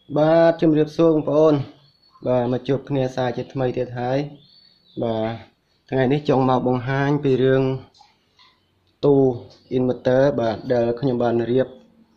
Ba chum riệp xuông phôn và mà chụp nghe xa chết mây thiệt hại và ngàyนี้จงមកបង្ហាញពីរឿងទូ inverter បាទដែលខ្ញុំបានរៀប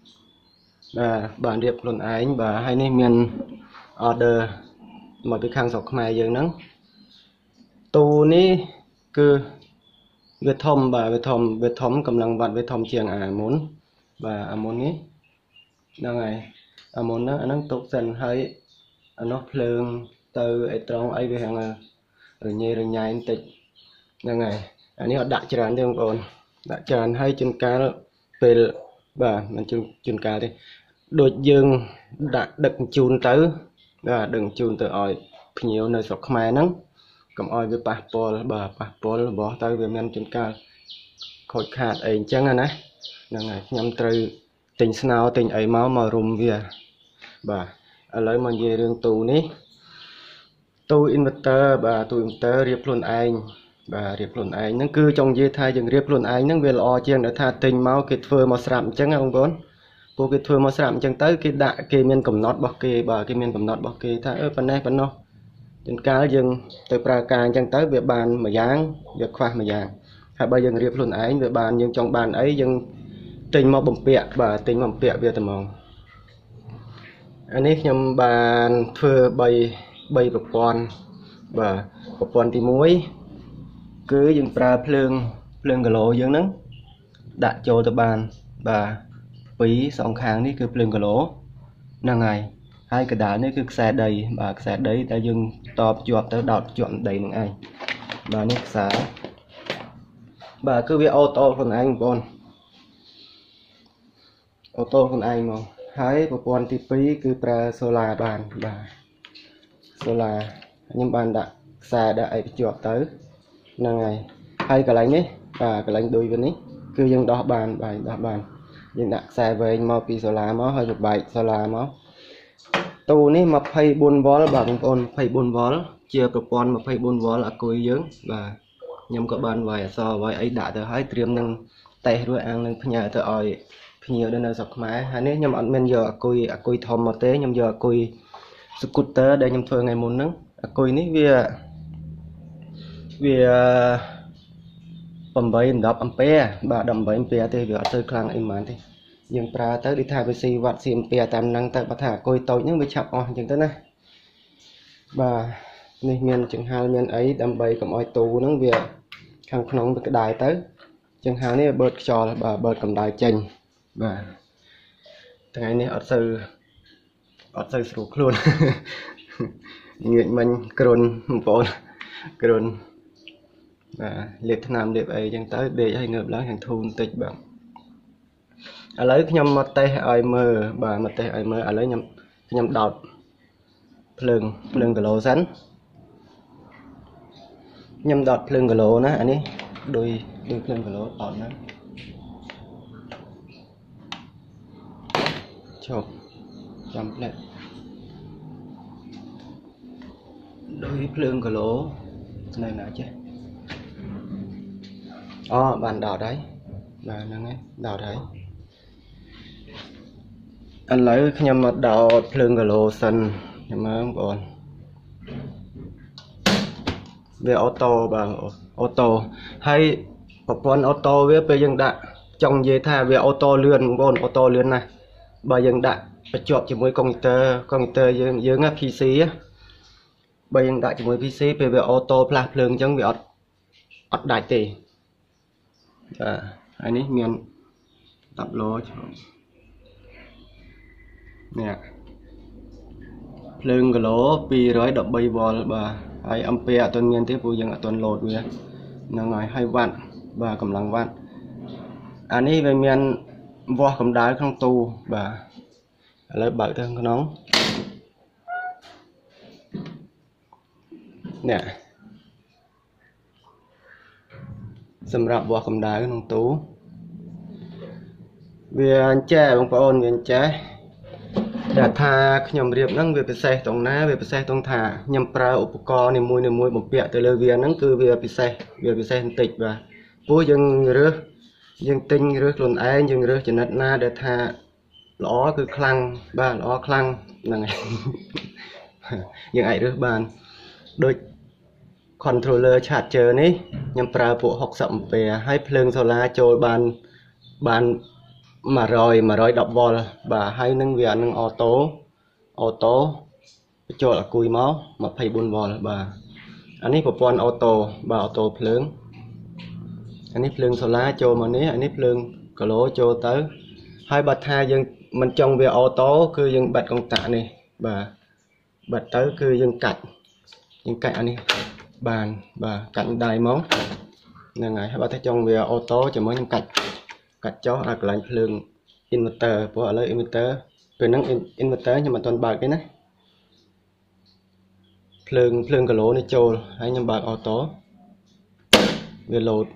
ខ្លួនឯងបាទហើយនេះមាន order មកពីខាងស្រុកខ្មែរយើងហ្នឹងទូនេះគឺវាធំបាទវាធំកម្លាំងវ៉ាត់វាធំជាងអាមុនបាទអាមុននេះហ្នឹងហើយអាមុនហ្នឹងអាហ្នឹងទុកសិនហើយអានោះភ្លើងទៅអីត្រង់អីវាហាងរញ៉េរញ៉ៃបន្តិចហ្នឹងហើយអានេះអត់ដាក់ច្រើនទេបងប្អូនដាក់ច្រើនហើយជួនកាលពេលបាទមិនជួនកាលទេដូចយើងដាក់ដឹកជញ្ជូនទៅបាទដឹកជញ្ជូនទៅឲ្យភ្ញៀវនៅស្រុកខ្មែរហ្នឹងកុំឲ្យវាប៉ះពាល់បាទប៉ះពាល់របស់ទៅវាមានជួនកាលខូចខាតអីអញ្ចឹងណាហ្នឹងហើយខ្ញុំត្រូវទិញស្នោទិញអីមករុំវាបាទឥឡូវមកនិយាយរឿងទូនេះទូ inverter បាទទូ inverter រៀបខ្លួនឯងបាទរៀបខ្លួនឯងហ្នឹងគឺចង់និយាយថាយើងរៀបខ្លួនឯងហ្នឹងវាល្អជាងដែលថាទិញមកគេធ្វើមកស្រាប់អញ្ចឹងណាបងប្អូនពួកគេធ្វើមកស្រាប់អញ្ចឹងទៅគេមានកំណត់របស់គេបាទគេមានកំណត់របស់គេថាប៉ុណ្ណេះប៉ុណ្ណោះជួនកាលយើងទៅប្រើការអញ្ចឹងទៅវាបានមួយយ៉ាងវាខ្វះមួយយ៉ាងហើយបើយើងរៀបខ្លួនឯងវាបានយើងចង់បានអីយើងទិញមកបំពាក់បាទទិញមកបំពាក់វាតែហ្មងអានេះខ្ញុំបានធ្វើ3ប្រព័ន្ធបាទប្រព័ន្ធទី1គឺយើងប្រើភ្លើងគីឡូយើងហ្នឹងដាក់ចូលទៅបានបាទពីសងខាងនេះគឺភ្លើងគីឡូហ្នឹងហើយកណ្ដាលនេះគឺខ្សែដីបាទខ្សែដីដែលយើងតបជាប់ទៅដោតជាប់ដីនឹងឯងបាទនេះខ្សែបាទគឺវាអូតូខ្លួនឯងបងប្អូនអូតូខ្លួនឯងមកហើយប្រព័ន្ធទី2គឺប្រើសូឡាបានបាទសូឡាខ្ញុំបានដាក់ខ្សែដាក់អីភ្ជាប់ទៅហ្នឹងហើយកន្លែងនេះបាទកន្លែងដូចវានេះគឺយើងដោះបានបាទដោះបានយើងដាក់ខ្សែវែងមកពីសូឡាមកហើយបែកសូឡាមកទូនេះ24វ៉ុលបាទបងប្អូន24វ៉ុលជាប្រព័ន្ធ24វ៉ុលអាគុយយើងបាទខ្ញុំក៏បានវាយអក្សរវាយអីដាក់ទៅហើយត្រៀមនឹងតេស្តរួចអាងនឹងផ្ញើទៅឲ្យភ្ញៀវនៅស្រុកខ្មែរហើយនេះខ្ញុំអត់មានយកអាគុយធំមកទេខ្ញុំយកអាគុយ scooter ដែលខ្ញុំធ្វើថ្ងៃមុនហ្នឹងអាគុយនេះវា8-10 អាំពែបាទ18អាំពែទេវាអត់ទៅខ្លាំងអីហ្មងទេយើងប្រើទៅដូចថាវាស៊ីវ៉ាត់ស៊ីអាំពែតាមហ្នឹងទៅបើថាអាគុយតូចហ្នឹងវាឆាប់អស់អញ្ចឹងទៅណាបាទនេះមានចង្ហាល់មានអីដើម្បីកុំឲ្យទូហ្នឹងវាខាងក្នុងវាក្តៅទៅចង្ហាល់នេះបឺតខ្យល់បាទបឺតកម្ដៅចេញបាទថ្ងៃនេះអត់សូវស្រួលខ្លួនងាកមិញគ្រុនបងប្អូនគ្រុនបាទលេបថ្នាំលេបអីចឹងទៅដេកឲ្យងើបឡើងខាងធូរបន្តិចបាទឥឡូវខ្ញុំមកតេស្តឲ្យមើលបាទមកតេស្តឲ្យមើលឥឡូវខ្ញុំដោតភ្លើងគីឡូសិនខ្ញុំដោតភ្លើងគីឡូណាអានេះដូចភ្លើងគីឡូដោតណាឈប់ចាំផ្លែដូចភ្លើងគីឡូនៅណាចេះអូបានដោតហើយបាទហ្នឹងហើយដោតហើយឥឡូវខ្ញុំមកដោតភ្លើងគីឡូសិនចាំមើលបងប្អូនវាអូតូបាទអូតូហើយប្រព័ន្ធអូតូវាពេលយើងដាក់ចង់និយាយថាវាអូតូលឿនបងប្អូនអូតូលឿនណាស់បើយើងដាក់បញ្ជាប់ជាមួយកុំព្យូទ័រយើងណា PC បើយើងដាក់ជាមួយ PC ពេលវាអូតូផ្លាស់ភ្លើងអញ្ចឹងវាអត់ដាច់ទេបាទហើយនេះមាន10ឡូនេះភ្លើងគីឡូ213វ៉ុលបាទហើយអាំពែអត់ទាន់មានទេព្រោះយើងអត់ទាន់លោតវាហ្នឹងហើយវ៉ាត់បាទកម្លាំងវ៉ាត់អានេះវាមានវាស់កម្ដៅក្នុងទូបាទឥឡូវបើកទៅក្នុងនេះសម្រាប់វាស់កម្ដៅក្នុងទូវាអញ្ចេះបងប្អូនវាអញ្ចេះដែលថាខ្ញុំរៀបហ្នឹងវាពិសេសតรงណាវាពិសេសតรงថាខ្ញុំប្រើឧបករណ៍នីមួយបំពាក់ទៅលើវាហ្នឹងគឺវាពិសេសបន្តិចបាទព្រោះយើងទិញរើសខ្លួនឯងយើងរើសចំណិតណាដែលថា lõ cứ khăng ba lõ khăng là này những ai được bàn đôi controller charger ní nhằm pra bộ học sậm về hai phường solar cho bàn mà rồi đọc vol và hai nâng về nâng auto cho là cùi máu mà phải buồn vol và anh ấy của auto và auto phường anh ấy phường solar cho mà ní anh ấy phường cả lỗ cho tới hai bật hai dân mình trong về auto cứ dân bật con tạ này và bật tới cứ dân cạnh anh ấy bàn và cạnh đài món là ngày hai bật thấy trong về auto cho mới cạnh cho lại phường inverter của lấy inverter về năng inverter nhưng mà toàn bạc cái này phường cả lỗ này trôi hay nhầm bạc auto về load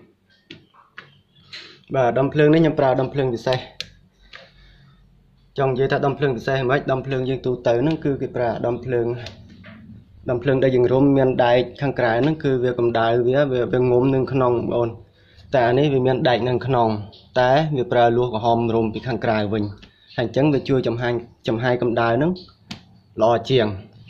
và đâm phường đấy nhầm pra đâm phường thì xe trong dây ta đâm phường thì xe mấy đâm phường dương tu tới nó cứ cái pra đâm phường đây dừng rôm miền đại khang cái nó cứ việc cầm đài về ngốm nâng khnon ônแต่នេះវាមានដែកនៅក្នុងតែវាប្រើលួសក្រហមរុំពីខាងក្រៅវិញហើយអញ្ចឹងវាជួយចំហាយកម្ដៅហ្នឹងល្អជាង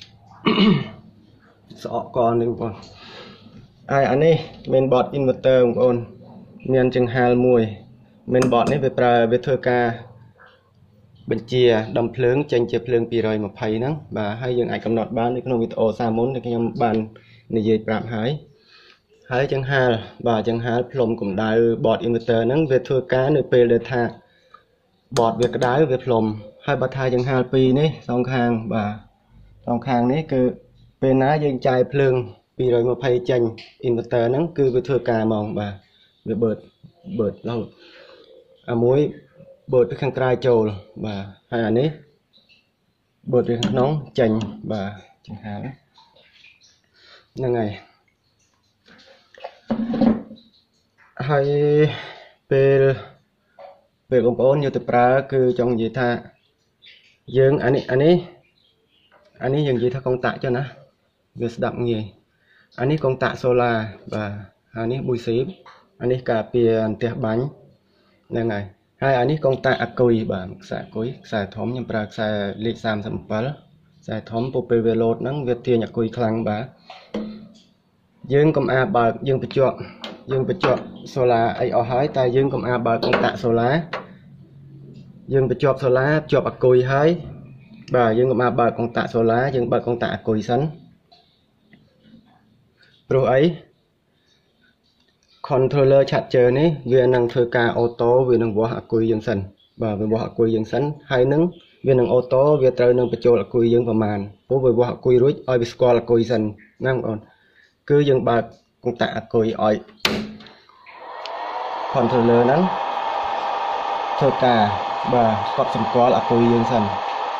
ស្អកកនេះបងប្អូនហើយអានេះ mainboard inverter បងប្អូនមានចង្ហាល់មួយ mainboard នេះវាធ្វើការបញ្ជាដំភ្លើងចេញជាភ្លើង220ហ្នឹងបាទហើយយើងអាចកំណត់បាននៅក្នុងវីដេអូសាមុនដែលខ្ញុំបាននិយាយប្រាប់ហើយចង្ហាល់បាទចង្ហាល់ផ្លុំកម្ដៅ board inverter ហ្នឹងវាធ្វើការនៅពេលដែលថា board វាក្ដៅវាផ្លុំហើយបើថាចង្ហាល់2នេះសងខាងបាទសងខាងនេះគឺពេលណាយើងចាយភ្លើង220ចេញ inverter ហ្នឹងគឺវាធ្វើការហ្មងបាទវាបឺតរហូតអាមួយបឺតពីខាងក្រៅចូលបាទហើយអានេះបឺតពីខាងក្នុងចេញបាទចង្ហាល់ហ្នឹងហើយហើយពេលបងប្អូនយកទៅប្រើគឺចង់និយាយថាយើងអានេះយើងនិយាយថាកុងតាក់ចុះណាវាស្ដាប់ងាយអានេះកុងតាក់សូឡាបាទអានេះបុយស៊ីបអានេះការពារអន្ទះបាញ់ហ្នឹងហើយអានេះកុងតាក់អាគុយបាទខ្សែអាគុយខ្សែធំខ្ញុំប្រើខ្សែលេខ37ខ្សែធំពេលវាលោតហ្នឹងវាទាញអាគុយខ្លាំងបាទយើងកុំអាបើកយើងបញ្ជាប់សូឡាអីអស់ហើយតែយើងកុំអាបើកកុងតាក់សូឡាយើងបញ្ជាប់សូឡាភ្ជាប់អាគុយហើយបាទយើងកុំអាបើកកុងតាក់សូឡាយើងបើកកុងតាក់អាគុយសិនព្រោះអី controller charger នេះវានឹងធ្វើការអូតូវានឹងវាស់អាគុយយើងសិនបាទវាវាស់អាគុយយើងសិនហើយនឹងវានឹងអូតូវាត្រូវនឹងបញ្ចូលអាគុយយើងប្រមាណព្រោះវាវាស់អាគុយរួចឲ្យវាស្គាល់អាគុយសិនណាបងប្អូនគឺយើងបើកកុងតាក់អាគុយឲ្យ controller ហ្នឹងធ្វើការបាទស្គាល់សម្គាល់អាគុយយើងសិន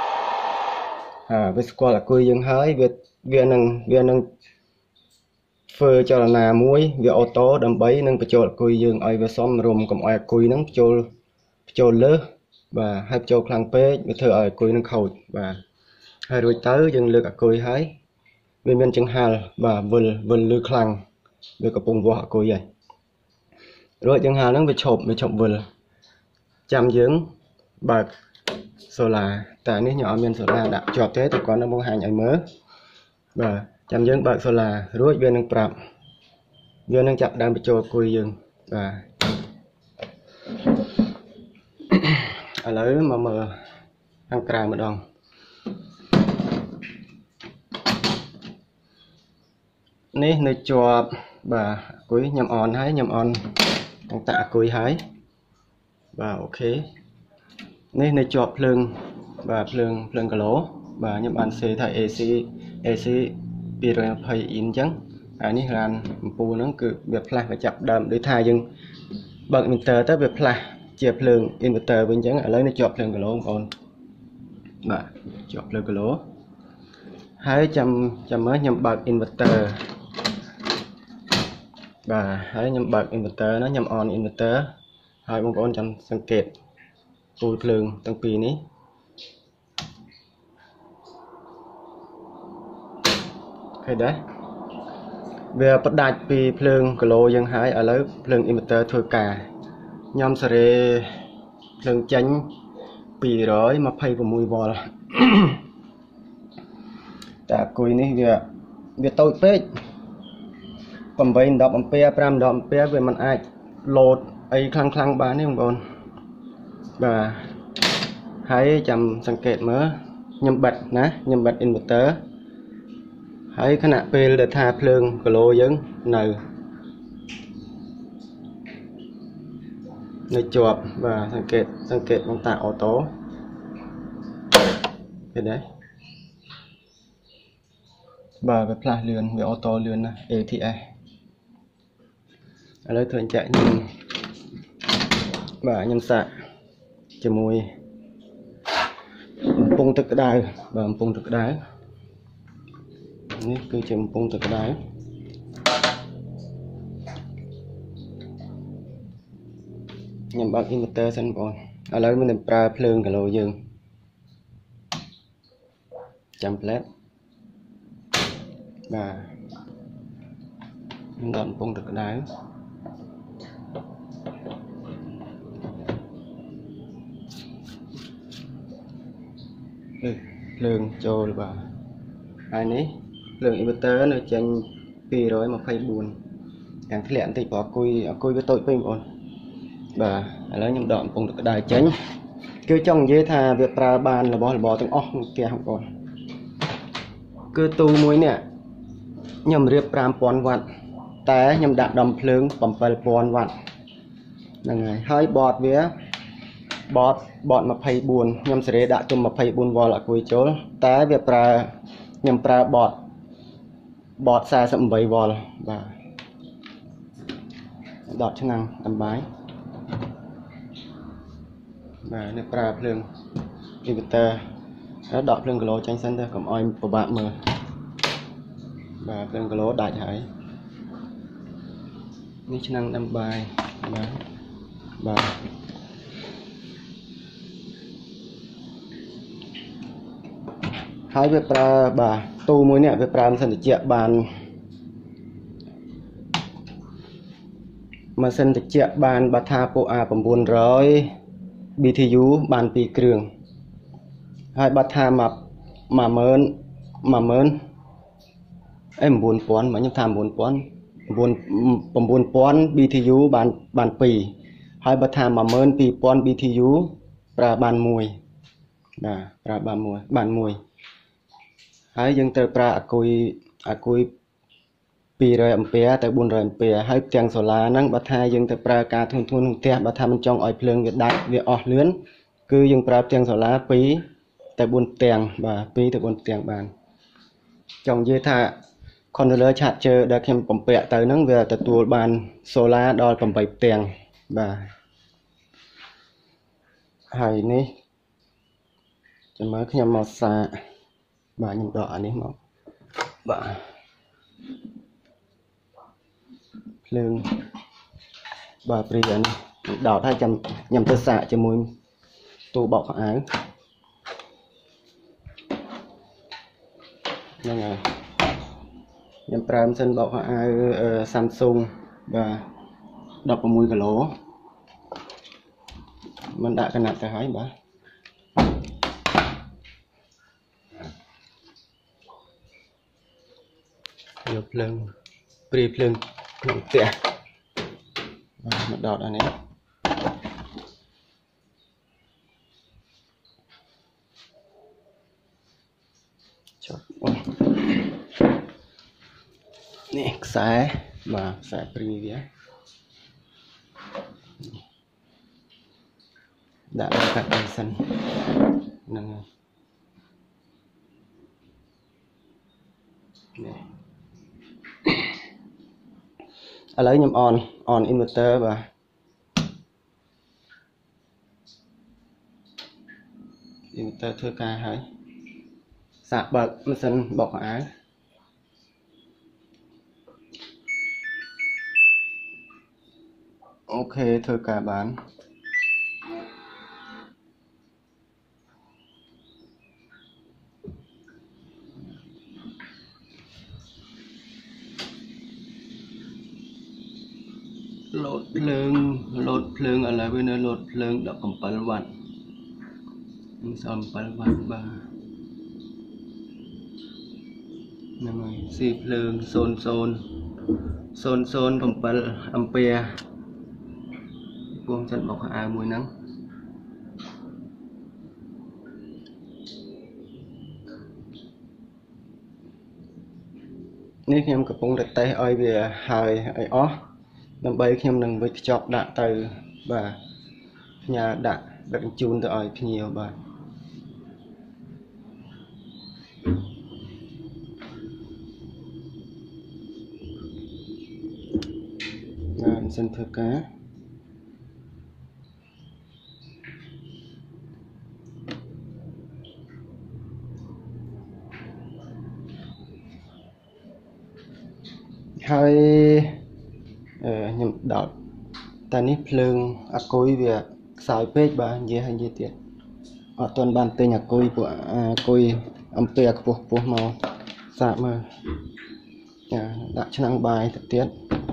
វាស្គាល់អាគុយយើងហើយវានឹងធ្វើចលនាមួយវាអូតូដើម្បីនឹងបញ្ចូលអាគុយយើងឲ្យវាសមរម្យកុំឲ្យអាគុយហ្នឹងបញ្ចូលលើសបាទហើយបញ្ចូលខ្លាំងពេកវាធ្វើឲ្យអាគុយហ្នឹងខូចបាទហើយរួចទៅយើងលើកអាគុយហើយវាមានចង្ហាល់បាទវិលលឺខ្លាំងវាកំពុងវាស់អាគុយហើយរួចចង្ហាល់ហ្នឹងវាឈប់វិលចាំយើងបើកសូឡាតែនេះខ្ញុំអត់មានសូឡាដាក់ជាប់ទេតែគាត់នៅបង្ហាញឲ្យមើលបាទចាំយើងបើកសូឡារួចវានឹងប្រាប់វានឹងចាប់ដើមបញ្ចូលអាគុយយើងបាទឥឡូវមកមើលខាងក្រៅម្ដងនេះនៅជាប់បាទអាគុយខ្ញុំអនហើយខ្ញុំអនកុងតាក់អាគុយហើយបាទអូខេនេះនៅជាប់ភ្លើងបាទភ្លើងគីឡូបាទខ្ញុំបានសេថា AC 220 អ៊ីនអញ្ចឹងហើយនេះរានអំពូលហ្នឹងគឺវាផ្លាស់វាចាប់ដើមដូចថាយើងបើក inverter ទៅវាផ្លាស់ជាភ្លើង inverter វិញអញ្ចឹងឥឡូវនេះជាប់ភ្លើងគីឡូបងប្អូនបាទជាប់ភ្លើងគីឡូហើយចាំមើលខ្ញុំបើក inverter បាទហើយខ្ញុំបើក inverter ណាខ្ញុំ on inverter ហើយបងប្អូនចាំសង្កេតពូលភ្លើងទាំងពីរនេះឃើញដែរវាផ្ដាច់ពីភ្លើងគីឡូយើងហើយឥឡូវភ្លើង inverter ធ្វើការខ្ញុំសេរីភ្លើងចេញ 226V แต่กุยนี่เวียโตเป๊ะ8 10 ampere 5 10 ampere เวียมันอาจโหลดไอ้คลังบ้านนี่ของบนบ่าให้จำสังเกตเมื่อยำบัดนะยำบัดอินเวอร์เตอร์ให้ขณะเปลเดทาเพลิงกโลยังในจวบบ่าสังเกตมันตาออโต้เห็นไหมบ่าไปพลาเรือนvề ô tôเรือนนะ ATS อะไรเถื่อนchạy nhưngบ่ายังสะจมูกปงตึกได้บ่าปงตึกได้นี่คือจมูกปงตึกได้ยังบักอินเวอร์เตอร์สันก่อนอะไรมันเป็นปลาเพลิงกับเรายังจำแปลกบ่ามันดอนปงตึกได้เพลิงโจหรือเปล่าอันนี้เพลิงอินเวอร์เตอร์nó trên 224อย่างที่แหลมติดบอกคุยvới tôi phim ổn bà lấy nhầm đòn cùng được đài tránh cứ trong dưới thà việc ra bàn là bỏ từng óc kia không còn cứ tu muối nè nhầm riệp ram pon vặt té nhầm đạn đầm phướng bầm bel pon vặt là ngày hơi bọt vía bọt mà phay buồn nhầm sẽ đã tụm mà phay buồn vào là cùi chố té việc ra nhầm ra bọt xa sậm bầy vào và đọt chức năng đầm bái và nước ra phường inverter nó đọt phường lỗ tranh sân thôi cầm oi của bạn mờ và phường lỗ đại hải nước chức năng đầm bài và hai việc ra bà tu muối nè việc ra sân chẹt bàn mà sân chẹt bàn bà tha po a 900 BTU បាន2គ្រឿងហើយបាត់ថា10000អេ9000មកខ្ញុំថា9000 BTU បាន2ហើយបាត់ថា12000 BTU ប្រើបាន1បាទប្រើបាន1ហើយយើងត្រូវប្រើអាគុយ200 ampere ទៅ400 ampere ហើយទាំងសូឡាហ្នឹងបើថាយើងទៅប្រើការធុញក្នុងផ្ទះបើថាមិនចង់ឲ្យភ្លើងវាដាច់វាអស់លឿនគឺយើងប្រើទាំងសូឡា2ទៅ4ទាំងបាទ2ទៅ4ទាំងបានចង់និយាយថា controller charger ដែលខ្ញុំបំពាក់ទៅហ្នឹងវាទទួលបានសូឡាដល់8ទាំងបាទហើយនេះចាំមើលខ្ញុំមកសាបាទខ្ញុំដកអានេះមកបាទភ្លើងបាទព្រីអានេះដោតឲ្យចាំញ៉ាំទៅសាកជាមួយទូបោកខោអាវហ្នឹងហើយខ្ញុំប្រើម៉ាស៊ីនបោកខោអាវ Samsung បាទ16 គីឡូមិនដាក់កណាត់ទៅហើយបាទយកភ្លើងព្រីភ្លើងក្នុងផ្ទះមកដោតអានេះចុះនេះខ្សែបាទខ្សែព្រីវាដាក់កាត់ឲ្យសិនហ្នឹងនេះឥឡូវខ្ញុំ on inverter បាទ inverter ធ្វើការហើយសាកបើកម៉ាស៊ីនបោកខោអាវអូខេធ្វើការបានលោតភ្លើងឥឡូវវានៅលោតភ្លើង17 វ៉ាត់ Xong bắn bắn bà nè mày xì lương xôn bấm bắn ampere buông chân bọc hạ mùi nắngនេះខ្ញុំកំពុងតែតេស្តឲ្យវាហើយឲ្យអស់ដើម្បីខ្ញុំនឹងវិចខ្ចប់ដាក់ទៅបាទផ្ញើដាក់ដឹកជញ្ជូនទៅឲ្យភ្ញៀវបាទសិនធ្វើការហើយខ្ញុំដោតតែនេះភ្លើងអាគុយវាខ្សោយពេកបាទនិយាយហើយនិយាយទៀតអត់ទាន់បានទិញអាគុយពួកអាគុយអំពីខ្ពស់មកសាកមើលដាក់ឆ្នាំងបាយទៅទៀត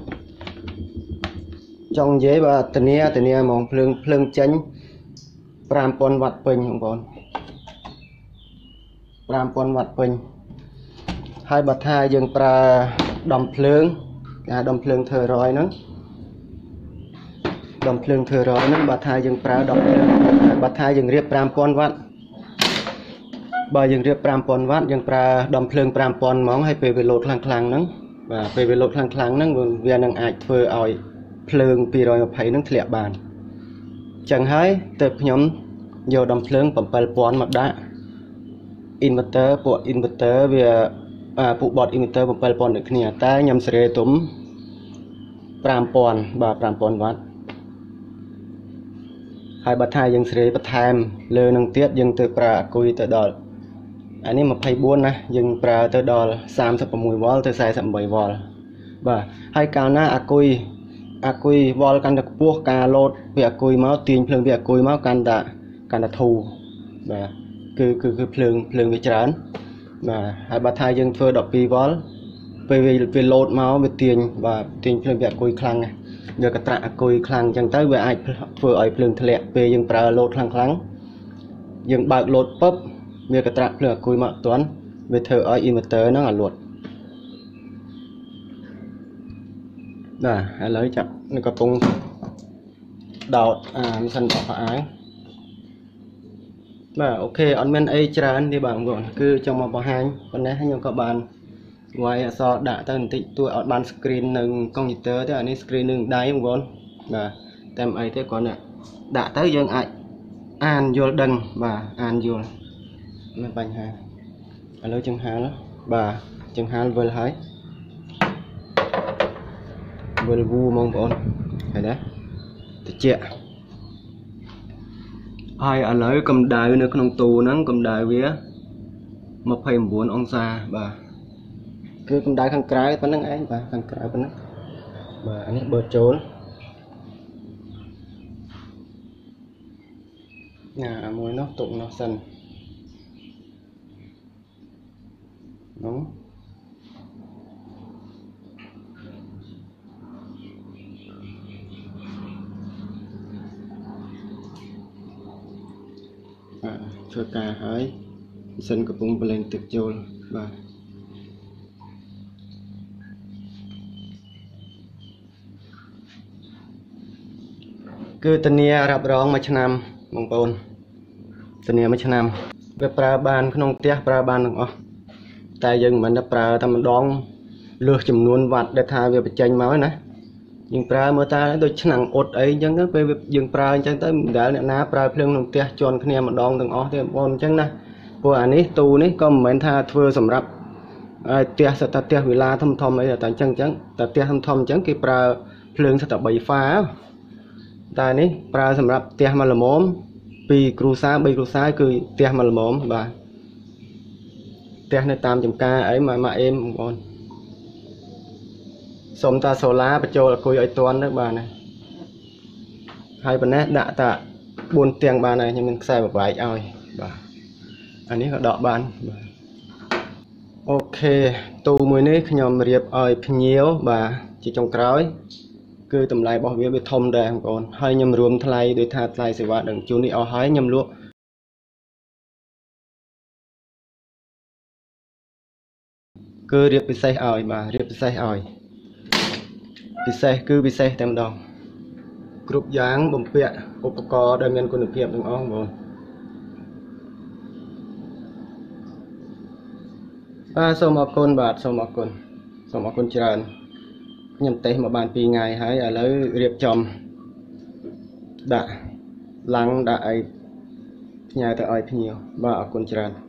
ចង់និយាយបាទធានាហ្មងភ្លើងចេញ 5000 វ៉ាត់ពេញបងប្អូន 5000 វ៉ាត់ពេញហើយបើថាយើងប្រើដំភ្លើងការដំភ្លើងធ្វើរយហ្នឹងដំភ្លើងធ្វើរយហ្នឹងបើថាយើងប្រើដំភ្លើងបើថាយើងរៀប 5000 វ៉ាត់បើយើងរៀប 5000 វ៉ាត់យើងប្រើដំភ្លើង 5000 ហ្មងហើយពេលវាលោតខ្លាំងហ្នឹងបាទពេលវាលោតខ្លាំងហ្នឹងវានឹងអាចធ្វើឲ្យភ្លើង 220 ហ្នឹងធ្លាក់បានអញ្ចឹងហើយទើបខ្ញុំយកដំភ្លើង 7000 មកដាក់ inverter ពួក inverter វាពួក bot inverter 7000 ដូចគ្នាតែខ្ញុំសេរីទុំ 5000 បាទ 5000 វ៉ាត់ហើយបើថាយើងសេរីបន្ថែមលើនឹងទៀតយើងទៅប្រើអាគុយទៅដល់អានេះ 24 ណាយើងប្រើទៅដល់ 36 វ៉ុលទៅ 48 វ៉ុលបាទហើយកាលណាអាគុយវ៉ុលកាន់តែខ្ពស់ការលោតពីអាគុយមកទាញភ្លើងពីអាគុយមកកាន់តែធូរបាទគឺភ្លើងវាច្រើនបាទហើយបើថាយើងធ្វើ12 វ៉ុលពេលវាលោតមកវាទាញបាទទាញភ្លើងពីអាគុយខ្លាំងយកកត្រាក់អាគុយខ្លាំងអញ្ចឹងទៅវាអាចធ្វើឲ្យភ្លើងធ្លាក់ពេលយើងប្រើលោតខ្លាំងយើងបើកលោតពឹបវាកត្រាក់ភ្លើងអាគុយមកអត់ទាន់វាធ្វើឲ្យ inverter ហ្នឹងអាលួតបាទឥឡូវចាប់នៅកំពុងដោតម៉ាស៊ីនបោកខោអាវបាទអូខេអត់មានអីច្រើនទេបាទបងប្អូនគឺចង់មកបង្ហាញប៉ុណ្ណេះខ្ញុំក៏បានវាយអក្សរដាក់ទៅបន្តិចតួអត់បាន screen នឹងកុំព្យូទ័រទេអានេះ screen នឹងដៃបងប្អូនបាទតែមិនអីទេគ្រាន់តែដាក់ទៅយើងអាចអានយល់ដឹងបាទអានយល់មានបញ្ហាឥឡូវចង្ហាលបាទចង្ហាលវិលហើយវិលវូបងប្អូនឃើញទេត្រជាក់ហើយឥឡូវកម្ដៅនៅក្នុងទូហ្នឹងកម្ដៅវា 29 អង្សាបាទគឺកម្ដៅខាងក្រៅប៉ុណ្្នឹងឯងបាទខាងក្រៅប៉ុណ្្នឹងបាទអានេះបើចូលមួយនោះទុកនោះសិននោះធ្វើការហើយម៉ាស៊ីនកំពុងប្រឡែងទឹកចូលបាទគឺធានារ៉ាប់រងមួយឆ្នាំបងប្អូនធានាមួយឆ្នាំវាប្រើបានក្នុងផ្ទះប្រើបានទាំងអស់តែយើងមិនមែនប្រើតែម្ដងលើសចំនួនវ៉ាត់ដែលថាវាបញ្ចេញមកណាយើងប្រើមើលតើដូចឆ្នាំងអ៊ុតអីអញ្ចឹងទៅពេលយើងប្រើអញ្ចឹងទៅមិនដែលអ្នកណាប្រើភ្លើងក្នុងផ្ទះជន់គ្នាម្ដងទាំងអស់ទេបងប្អូនអញ្ចឹងណាព្រោះអានេះទូនេះក៏មិនមែនថាធ្វើសម្រាប់ផ្ទះសិតតែផ្ទះវិឡាធំអីតែអញ្ចឹងតែផ្ទះធំអញ្ចឹងគេប្រើភ្លើងសិតតែ3ហ្វាតែនេះប្រើសម្រាប់ផ្ទះមួយល្មម2គ្រួសារ3គ្រួសារគឺផ្ទះមួយល្មមបាទផ្ទះនៅតាមចំការអីមកអេមបងប្អូនសុំតាសូឡាបញ្ចូលអាគុយឲ្យតន់ទៅបាទណាហើយប៉ុណ្ណេះដាក់តា4ទាំងបានហើយខ្ញុំមានខ្សែប្រវែកឲ្យបាទអានេះក៏ដកបានបាទអូខេទូមួយនេះខ្ញុំរៀបឲ្យភ្ញៀវបាទជាចុងក្រោយគឺតម្លៃរបស់វាធំដែរបងប្អូនហើយខ្ញុំរួមថ្លៃដោយថាថ្លៃសេវាដឹកជញ្ជូននេះអស់ហើយខ្ញុំលក់គឺរៀបពិសេសឲ្យបាទរៀបពិសេសឲ្យពិសេសគឺពិសេសតែម្ដងគ្រប់យ៉ាងបំពាក់ឧបករណ៍ដែលមានគុណភាពទាំងអស់បងបាទសូមអរគុណបាទសូមអរគុណច្រើនខ្ញុំតេស្តមកបាន2ថ្ងៃហើយឥឡូវរៀបចំដាក់ឡាំងដាក់អីផ្ញើទៅឲ្យភ្ញៀវបាទអរគុណច្រើន